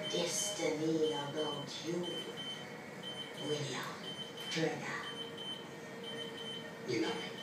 destiny about you, William Turner. You know me.